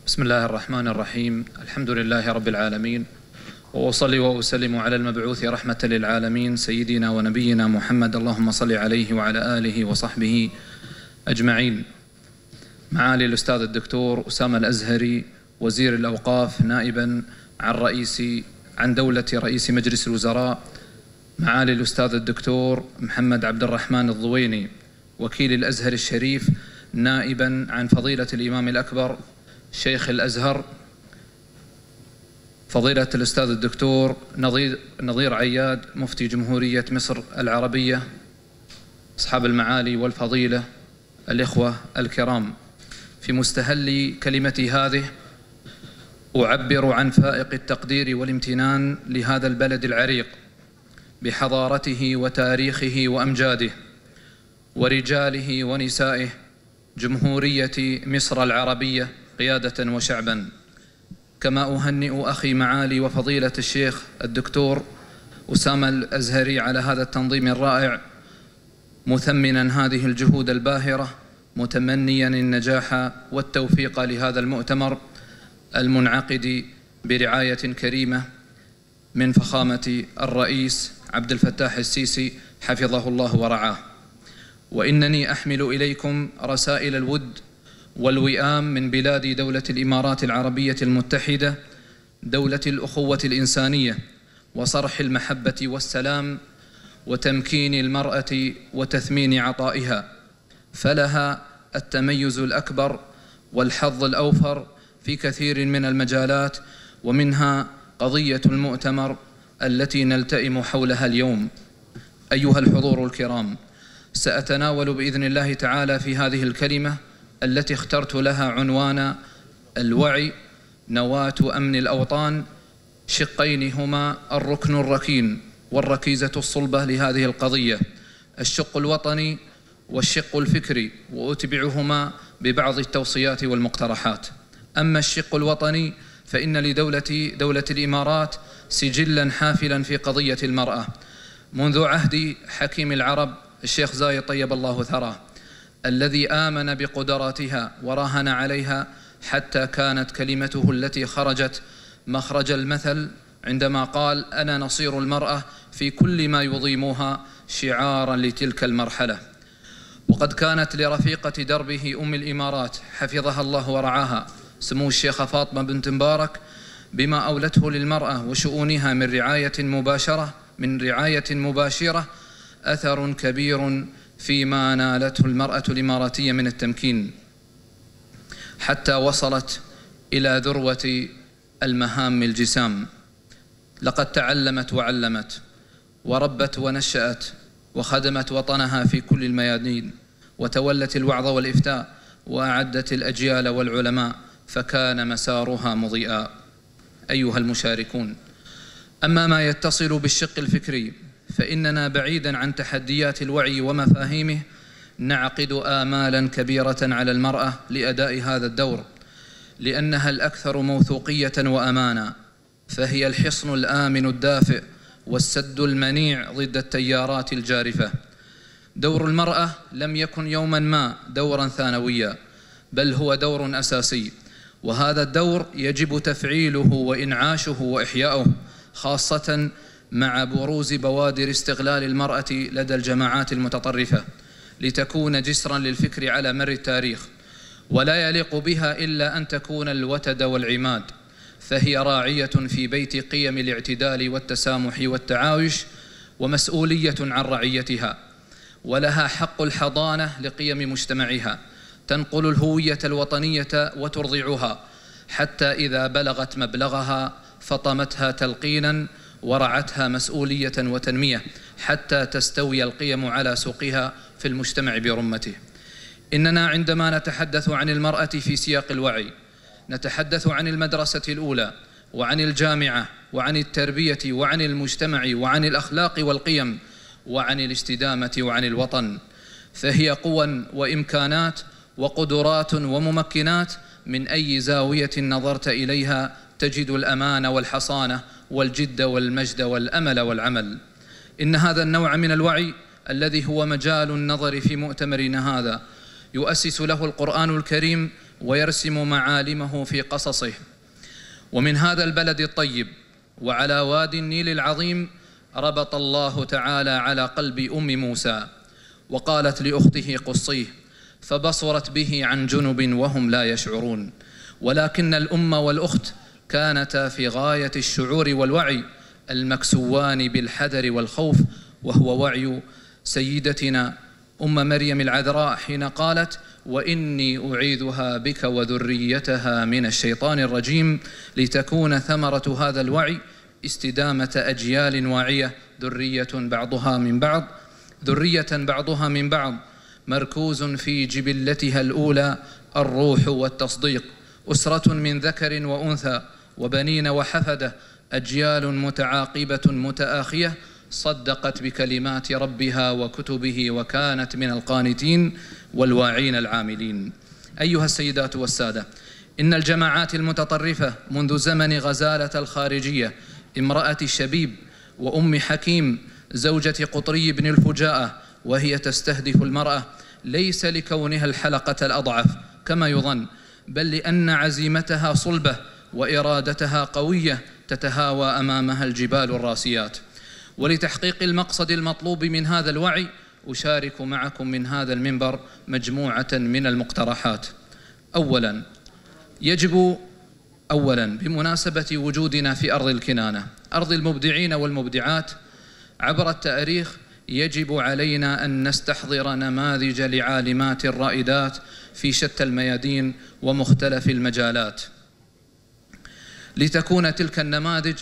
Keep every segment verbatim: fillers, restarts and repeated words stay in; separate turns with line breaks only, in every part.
بسم الله الرحمن الرحيم. الحمد لله رب العالمين، وأصلي وأسلم على المبعوث رحمة للعالمين سيدنا ونبينا محمد، اللهم صل عليه وعلى آله وصحبه أجمعين. معالي الأستاذ الدكتور أسامة الأزهري وزير الأوقاف نائبا عن رئيس عن دولة رئيس مجلس الوزراء، معالي الأستاذ الدكتور محمد عبد الرحمن الضويني وكيل الأزهر الشريف نائبا عن فضيلة الإمام الأكبر شيخ الأزهر، فضيلة الأستاذ الدكتور نظير, نظير عياد مفتي جمهورية مصر العربية، أصحاب المعالي والفضيلة، الإخوة الكرام، في مستهل كلمتي هذه أعبر عن فائق التقدير والامتنان لهذا البلد العريق بحضارته وتاريخه وأمجاده ورجاله ونسائه، جمهورية مصر العربية قيادة وشعبا. كما أهنئ أخي معالي وفضيلة الشيخ الدكتور أسامة الأزهري على هذا التنظيم الرائع، مثمنا هذه الجهود الباهرة، متمنيا النجاح والتوفيق لهذا المؤتمر المنعقد برعاية كريمة من فخامة الرئيس عبد الفتاح السيسي حفظه الله ورعاه. وإنني أحمل إليكم رسائل الود والوئام من بلاد دولة الإمارات العربية المتحدة، دولة الأخوة الإنسانية وصرح المحبة والسلام وتمكين المرأة وتثمين عطائها، فلها التميز الأكبر والحظ الأوفر في كثير من المجالات، ومنها قضية المؤتمر التي نلتئم حولها اليوم. أيها الحضور الكرام، سأتناول بإذن الله تعالى في هذه الكلمة التي اخترت لها عنوان الوعي نواة أمن الأوطان شقين هما الركن الركين والركيزة الصلبة لهذه القضية، الشق الوطني والشق الفكري، وأتبعهما ببعض التوصيات والمقترحات. أما الشق الوطني فإن لدولة دولة الإمارات سجلا حافلا في قضية المرأة منذ عهد حكيم العرب الشيخ زايد طيب الله ثراه، الذي آمن بقدراتها وراهن عليها حتى كانت كلمته التي خرجت مخرج المثل عندما قال: أنا نصير المرأة في كل ما يضيمها، شعارا لتلك المرحلة. وقد كانت لرفيقة دربه أم الإمارات حفظها الله ورعاها سمو الشيخة فاطمة بنت مبارك بما أولته للمرأة وشؤونها من رعاية مباشرة من رعاية مباشرة أثر كبير فيما نالته المرأة الإماراتية من التمكين، حتى وصلت إلى ذروة المهام الجسام. لقد تعلمت وعلمت وربت ونشأت وخدمت وطنها في كل الميادين، وتولت الوعظ والإفتاء وأعدت الأجيال والعلماء، فكان مسارها مضيئا. أيها المشاركون، أما ما يتصل بالشق الفكري فإننا بعيدا عن تحديات الوعي ومفاهيمه نعقد آمالا كبيرة على المرأة لأداء هذا الدور، لأنها الأكثر موثوقية وأمانا، فهي الحصن الآمن الدافئ والسد المنيع ضد التيارات الجارفة. دور المرأة لم يكن يوما ما دورا ثانويا، بل هو دور أساسي، وهذا الدور يجب تفعيله وإنعاشه وإحياؤه، خاصة مع بروز بوادر استغلال المرأة لدى الجماعات المتطرفة لتكون جسرا للفكر على مر التاريخ، ولا يليق بها إلا أن تكون الوتد والعماد، فهي راعية في بيت قيم الاعتدال والتسامح والتعايش ومسؤولية عن رعيتها، ولها حق الحضانة لقيم مجتمعها، تنقل الهوية الوطنية وترضعها حتى إذا بلغت مبلغها فطمتها تلقينا ورعتها مسؤولية وتنمية حتى تستوي القيم على سوقها في المجتمع برمته. إننا عندما نتحدث عن المرأة في سياق الوعي نتحدث عن المدرسة الأولى وعن الجامعة وعن التربية وعن المجتمع وعن الأخلاق والقيم وعن الاستدامة وعن الوطن، فهي قوى وإمكانات وقدرات وممكنات من أي زاوية نظرت إليها تجد الأمان والحصانة والجد والمجد والأمل والعمل. إن هذا النوع من الوعي الذي هو مجال النظر في مؤتمرنا هذا يؤسس له القرآن الكريم ويرسم معالمه في قصصه. ومن هذا البلد الطيب وعلى وادي النيل العظيم ربط الله تعالى على قلب أم موسى، وقالت لأخته قصيه، فبصرت به عن جنب وهم لا يشعرون. ولكن الأم والأخت كانتا في غاية الشعور والوعي، المكسوان بالحذر والخوف، وهو وعي سيدتنا أم مريم العذراء حين قالت: وإني أعيذها بك وذريتها من الشيطان الرجيم، لتكون ثمرة هذا الوعي استدامة أجيال واعية، ذرية بعضها من بعض ذرية بعضها من بعض مركوز في جبلتها الأولى الروح والتصديق، أسرة من ذكر وأنثى وبنين وحفدة، أجيال متعاقبة متآخية صدقت بكلمات ربها وكتبه وكانت من القانتين والواعين العاملين. أيها السيدات والسادة، إن الجماعات المتطرفة منذ زمن غزالة الخارجية امرأة شبيب وأم حكيم زوجة قطري بن الفجاءة، وهي تستهدف المرأة ليس لكونها الحلقة الأضعف كما يظن، بل لأن عزيمتها صلبة وإرادتها قوية تتهاوى أمامها الجبال الراسيات. ولتحقيق المقصد المطلوب من هذا الوعي أشارك معكم من هذا المنبر مجموعة من المقترحات. أولاً يجب أولاً بمناسبة وجودنا في أرض الكنانة، أرض المبدعين والمبدعات عبر التاريخ، يجب علينا أن نستحضر نماذج لعالمات رائدات في شتى الميادين ومختلف المجالات، لتكون تلك النماذج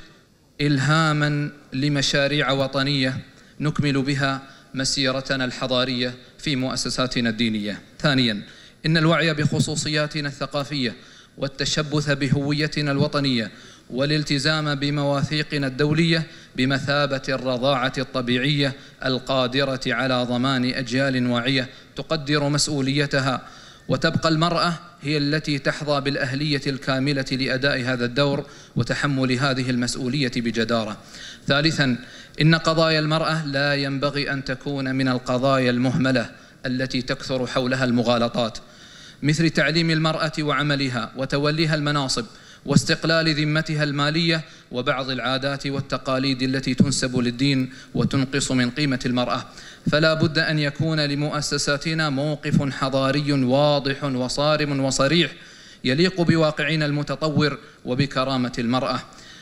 إلهاماً لمشاريع وطنية نكمل بها مسيرتنا الحضارية في مؤسساتنا الدينية. ثانياً، إن الوعي بخصوصياتنا الثقافية والتشبث بهويتنا الوطنية والالتزام بمواثيقنا الدولية بمثابة الرضاعة الطبيعية القادرة على ضمان أجيال واعية تقدر مسؤوليتها، وتبقى المرأة هي التي تحظى بالأهلية الكاملة لأداء هذا الدور وتحمل هذه المسؤولية بجدارة. ثالثاً، إن قضايا المرأة لا ينبغي أن تكون من القضايا المهملة التي تكثر حولها المغالطات، مثل تعليم المرأة وعملها وتوليها المناصب واستقلال ذمتها المالية وبعض العادات والتقاليد التي تنسب للدين وتنقص من قيمة المرأة. فلا بد أن يكون لمؤسساتنا موقف حضاري واضح وصارم وصريح يليق بواقعنا المتطور وبكرامة المرأة.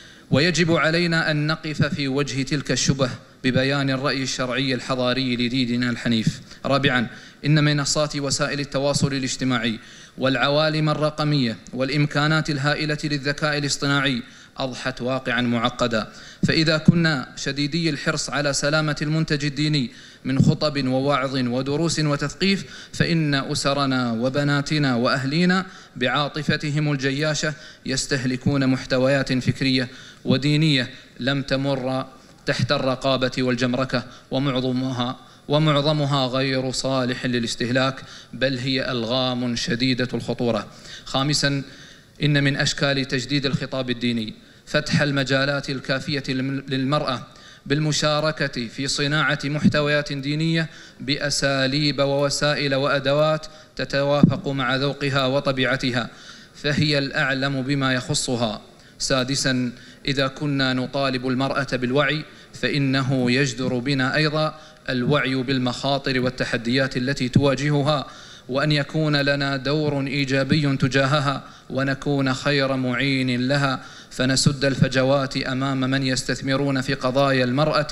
ويجب علينا أن نقف في وجه تلك الشبه ببيان الرأي الشرعي الحضاري لديننا الحنيف. رابعاً، إن منصات وسائل التواصل الاجتماعي والعوالم الرقمية والإمكانات الهائلة للذكاء الاصطناعي أضحت واقعاً معقداً، فإذا كنا شديدي الحرص على سلامة المنتج الديني من خطب ووعظ ودروس وتثقيف، فإن أسرنا وبناتنا وأهلينا بعاطفتهم الجياشة يستهلكون محتويات فكرية ودينية لم تمر تحت الرقابة والجمركة، ومعظمها ومعظمها غير صالح للاستهلاك، بل هي ألغام شديدة الخطورة. خامساً، إن من أشكال تجديد الخطاب الديني فتح المجالات الكافية للمرأة بالمشاركة في صناعة محتويات دينية بأساليب ووسائل وأدوات تتوافق مع ذوقها وطبيعتها، فهي الأعلم بما يخصها. سادساً، إذا كنا نطالب المرأة بالوعي فإنه يجدر بنا أيضا الوعي بالمخاطر والتحديات التي تواجهها، وأن يكون لنا دور إيجابي تجاهها ونكون خير معين لها، فنسد الفجوات أمام من يستثمرون في قضايا المرأة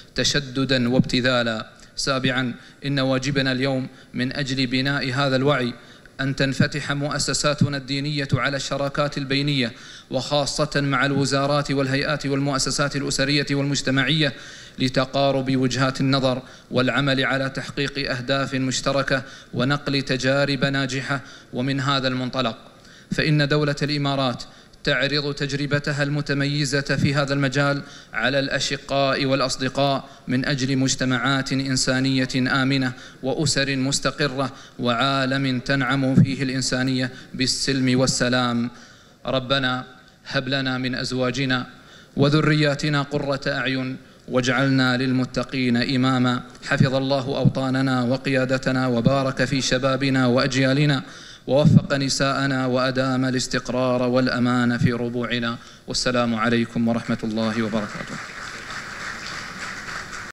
تشدداً وابتذالاً. سابعاً، إن واجبنا اليوم من أجل بناء هذا الوعي أن تنفتح مؤسساتنا الدينية على الشراكات البينية، وخاصة مع الوزارات والهيئات والمؤسسات الأسرية والمجتمعية، لتقارب وجهات النظر والعمل على تحقيق أهداف مشتركة ونقل تجارب ناجحة. ومن هذا المنطلق فإن دولة الإمارات تعرض تجربتها المتميزة في هذا المجال على الأشقاء والأصدقاء من أجل مجتمعات إنسانية آمنة وأسر مستقرة وعالم تنعم فيه الإنسانية بالسلم والسلام. ربنا هب لنا من أزواجنا وذرياتنا قرة أعين واجعلنا للمتقين إماما. حفظ الله أوطاننا وقيادتنا وبارك في شبابنا وأجيالنا، ووفق نساءنا وأدام الاستقرار والأمان في ربوعنا. والسلام عليكم ورحمة الله وبركاته.